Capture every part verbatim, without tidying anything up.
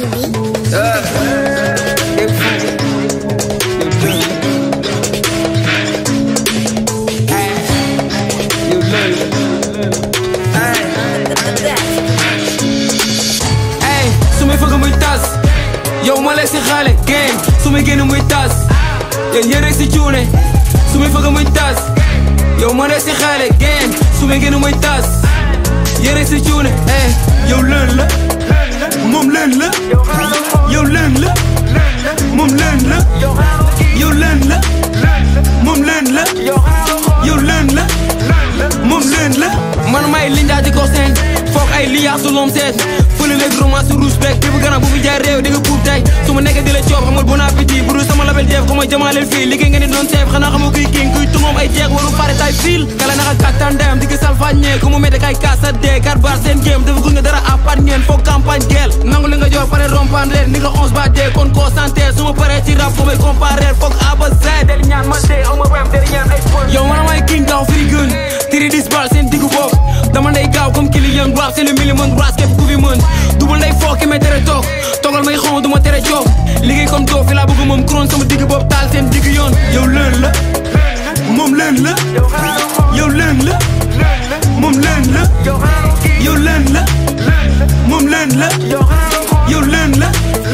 Yo ma lekk si xale game su ma génn muy tas yéen yéen rek si cuune su ma fëgg muy tas yow ma lekk si xale game su ma génn muy tas yéen rek si cuune eh yow lën la moom lën la yow lën la moom lën la yow lën la moom lën la yow lën la moom lën la man may lindaa di ko seen foog ay liyaa su lom seet fële léegi romance su rouge beeg képp gannaaw bu fi jaay réew di nga puub tey su ma nekk di la coob xamul bon appétit bu dul sama label jeef ko may jamaaleel fii liggéey nga ni doon seef xanaa xamu kuy king kuy tungoom ay jeeg waru pare tay fiil kala naka kattan ndeyam di ki salfañee ku mu mette kay kaasa dee kar bar seen game dafa gunge dara apart ngeen foog campagne geel nangu li nga joor pare rompaan reer ni nga onze ba dee kon koo santé su ma paree ci rap may comparer foog aba z del ñaan ma dee ama wem del ñaan ay pon yow man may king daw firi gën tiri dis bal seen diggu bopp dama ndey gaaw comme Kylian rap c'est le million ras képp ku fi mën dubal ndey foo ki may tere toog toogal may xaw duma tere coob liggéey comme doo fi laa bëgg moom kron sama digg bopp taal seen digg yoon yow lën la moom lën la yow lën la moom lën la yow lën la moom lën la yow lën la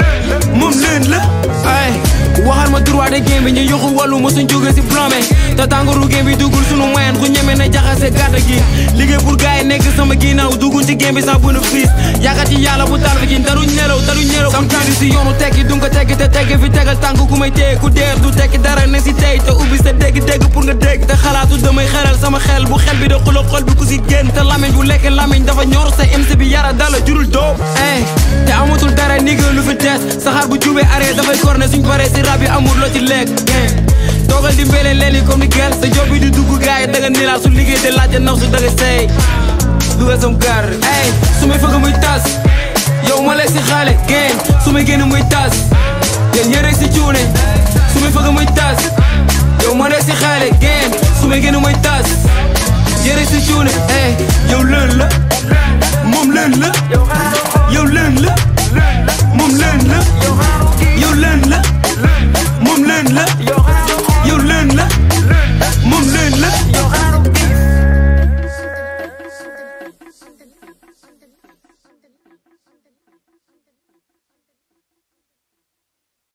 moom lën la ay waxal ma droit de game bi ñu yoxu wàllu ma suñ jóge si blomé te tàngooru game bi dugul sunu moyen ku ñeme na jaxase gàtta gi liggéey pour gars yi nekk sama ginnaaw dugul ci game bi sans bénéfice yaakaar ci yàlla bu taal fi gi daruñ nelaw daruñ nelaw sometimes si yoonu tekki du nga tekki te tekki fi tegal tànk ku may téye ku deer du tekki dara ne si tey te ubbi sa dégg-dégg pour nga dégg te xalaatu damay xelal sama xel bu xel bi da xuloo xol bi ku si génn te lamiñ bu lekk lamiñ dafa ñor sa M C bi yara dala jurul doo eh te amatul dara nigga lu fi des saxaar bu jubee arrêt dafay corne suñ paree si rab yi amul loo ci lekk toogal di mbéle leen yi comme ni gel sa job bi di dugg gars yi danga nilaa su liggéey de laajte naw su danga sey dugal sam gar ey su may fëgg muy tas yow ma lekk si xaale game su may génn muy tas yéen yéen rek si cuune su may fëgg muy tas yow ma lekk si xaale game su may génn muy tas yéen rek si cuune ey yow lën la moom lën la yow lën la moom lën la